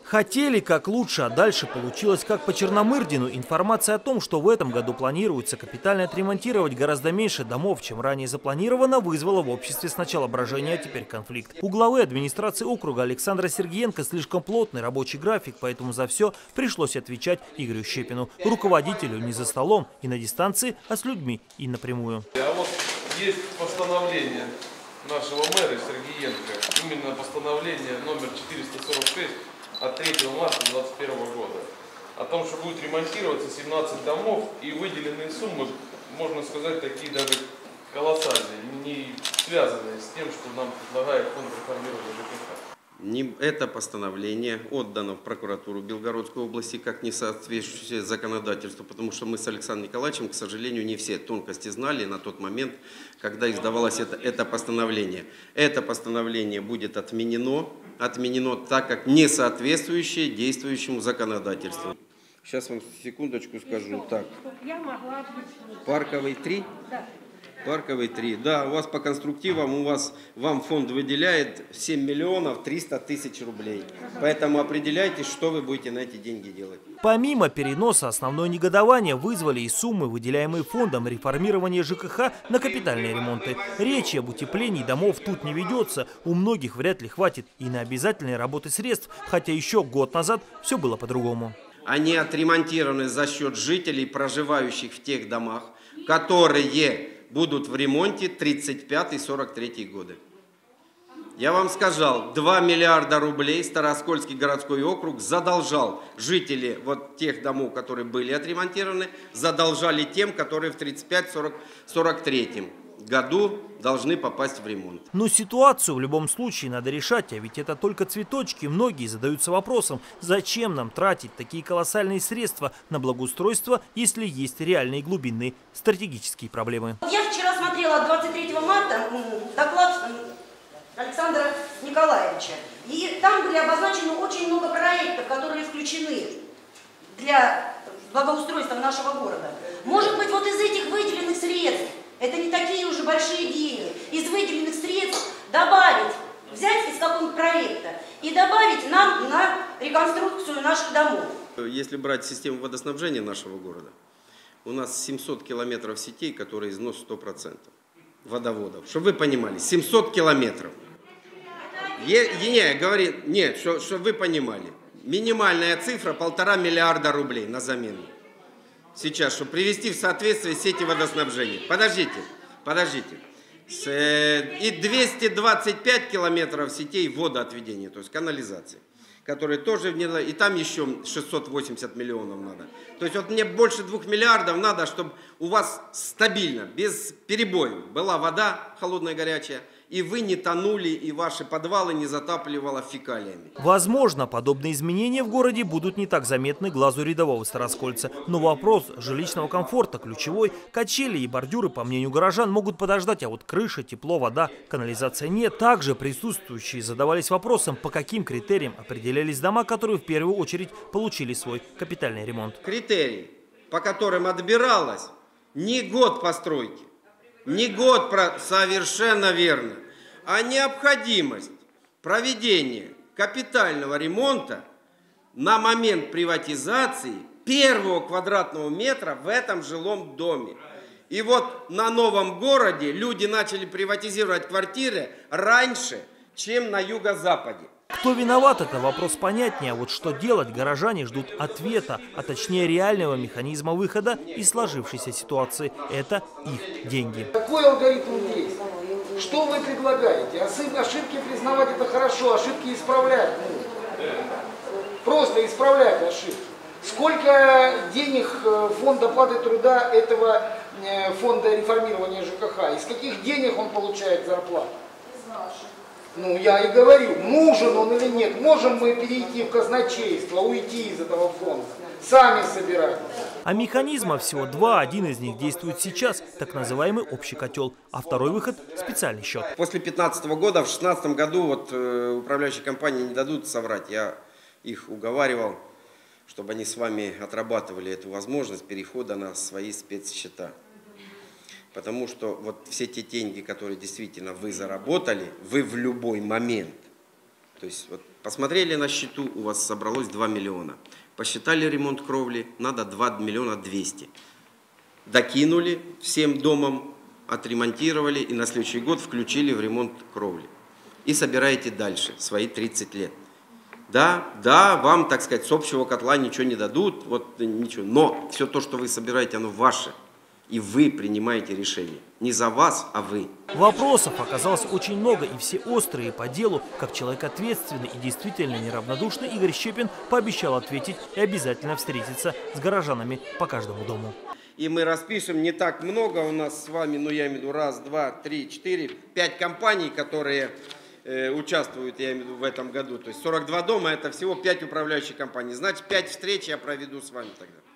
Хотели как лучше, а дальше получилось как по Черномырдину. Информация о том, что в этом году планируется капитально отремонтировать гораздо меньше домов, чем ранее запланировано, вызвала в обществе сначала брожение, а теперь конфликт. У главы администрации округа Александра Сергеенко слишком плотный рабочий график, поэтому за все пришлось отвечать Игорю Щепину, руководителю не за столом и на дистанции, а с людьми и напрямую. А вот есть постановление нашего мэра Сергеенко, именно постановление номер 446 от 3 марта 2021 года, о том, что будет ремонтироваться 17 домов, и выделенные суммы, можно сказать, такие даже колоссальные, не связанные с тем, что нам предлагает фонд реформирования ЖКХ. Это постановление отдано в прокуратуру Белгородской области как несоответствующее законодательству, потому что мы с Александром Николаевичем, к сожалению, не все тонкости знали на тот момент, когда издавалось это постановление. Это постановление будет отменено, так как несоответствующее действующему законодательству. Сейчас вам секундочку скажу. Так, Парковый 3? Да. Парковый 3. Да, у вас по конструктивам, вам фонд выделяет 7 миллионов 300 тысяч рублей. Поэтому определяйтесь, что вы будете на эти деньги делать. Помимо переноса, основное негодование вызвали и суммы, выделяемые фондом реформирования ЖКХ на капитальные ремонты. Речи об утеплении домов тут не ведется. У многих вряд ли хватит и на обязательные работы средств, хотя еще год назад все было по-другому. Они отремонтированы за счет жителей, проживающих в тех домах, которые будут в ремонте 35-43 годы. Я вам сказал, 2 миллиарда рублей Староскольский городской округ задолжал. Жители вот тех домов, которые были отремонтированы, задолжали тем, которые в 35-43 году должны попасть в ремонт. Но ситуацию в любом случае надо решать, а ведь это только цветочки. Многие задаются вопросом, зачем нам тратить такие колоссальные средства на благоустройство, если есть реальные глубинные стратегические проблемы. Я вчера смотрела 23 марта доклад Александра Николаевича, и там были обозначены очень много проектов, которые включены для благоустройства нашего города. Может быть, вот из этих выделенных средств, это не такие уже большие деньги, из выделенных средств добавить, взять из какого-нибудь проекта и добавить нам на реконструкцию наших домов. Если брать систему водоснабжения нашего города, у нас 700 километров сетей, которые износ 100% водоводов. Чтобы вы понимали, 700 километров. Нет, чтобы вы понимали, минимальная цифра 1,5 миллиарда рублей на замену. Сейчас, чтобы привести в соответствие сети водоснабжения. Подождите. И 225 километров сетей водоотведения, то есть канализации, которые тоже, и там еще 680 миллионов надо. То есть вот мне больше 2 миллиардов надо, чтобы у вас стабильно, без перебоев была вода холодная, горячая, и вы не тонули, и ваши подвалы не затапливало фекалиями. Возможно, подобные изменения в городе будут не так заметны глазу рядового староскольца. Но вопрос жилищного комфорта ключевой. Качели и бордюры, по мнению горожан, могут подождать, а вот крыша, тепло, вода, канализация нет. Также присутствующие задавались вопросом, по каким критериям определялись дома, которые в первую очередь получили свой капитальный ремонт. Критерии, по которым отбиралось не год постройки, не год, совершенно верно, а необходимость проведения капитального ремонта на момент приватизации первого квадратного метра в этом жилом доме. И вот на Новом городе люди начали приватизировать квартиры раньше, чем на юго-западе. Кто виноват, это вопрос понятнее, а вот что делать, горожане ждут ответа, а точнее реального механизма выхода из сложившейся ситуации. Это их деньги. Какой алгоритм есть? Что вы предлагаете? Ошибки признавать это хорошо, ошибки исправлять. Просто исправлять ошибки. Сколько денег фонд оплаты труда этого фонда реформирования ЖКХ? Из каких денег он получает зарплату? Ну, я и говорю, нужен он или нет. Можем мы перейти в казначейство, уйти из этого фонда, сами собирать. А механизмов всего два. Один из них действует сейчас, так называемый общий котел, а второй выход – специальный счет. После 2015 года, в 2016 году управляющие компании не дадут соврать. Я их уговаривал, чтобы они с вами отрабатывали эту возможность перехода на свои спецсчета. Потому что вот все те деньги, которые действительно вы заработали, вы в любой момент, то есть вот Посмотрели на счету, у вас собралось 2 миллиона. Посчитали ремонт кровли, надо 2 миллиона 200. Докинули всем домам, отремонтировали и на следующий год включили в ремонт кровли. И собираете дальше свои 30 лет. Да, вам, так сказать, с общего котла ничего не дадут, вот ничего. Но все то, что вы собираете, оно ваше. И вы принимаете решение. Не за вас, а вы. Вопросов оказалось очень много, и все острые по делу. Как человек ответственный и действительно неравнодушный, Игорь Щепин пообещал ответить и обязательно встретиться с горожанами по каждому дому. И мы распишем не так много у нас с вами, ну я имею в виду 1, 2, 3, 4, 5 компаний, которые участвуют, я имею в виду, в этом году. То есть 42 дома, это всего 5 управляющих компаний. Значит, 5 встреч я проведу с вами тогда.